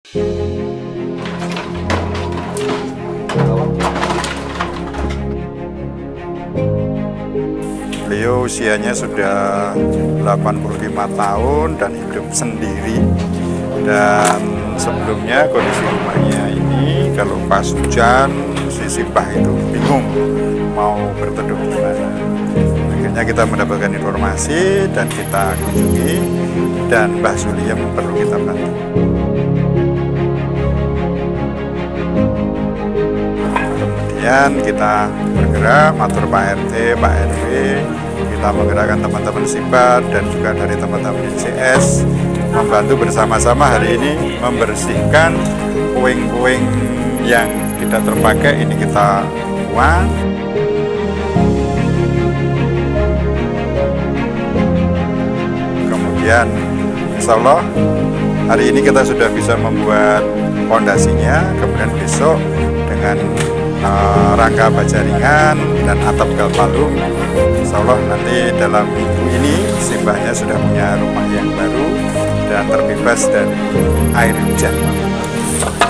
Beliau usianya sudah 85 tahun dan hidup sendiri. Dan sebelumnya kondisi rumahnya ini kalau pas hujan si Simbah itu bingung mau berteduh di mana. Akhirnya kita mendapatkan informasi dan kita kunjungi, dan Mbah Suli yang perlu kita bantu. Kemudian kita bergerak, matur Pak RT, Pak RW, kita menggerakkan teman-teman Sibat dan juga dari teman-teman ICS membantu bersama-sama hari ini membersihkan puing-puing yang tidak terpakai. Ini kita buang. Kemudian insya Allah hari ini kita sudah bisa membuat fondasinya. Kemudian besok dengan rangka baja ringan dan atap galvalum, insya Allah nanti dalam minggu ini Simbahnya sudah punya rumah yang baru dan terbebas dari air hujan.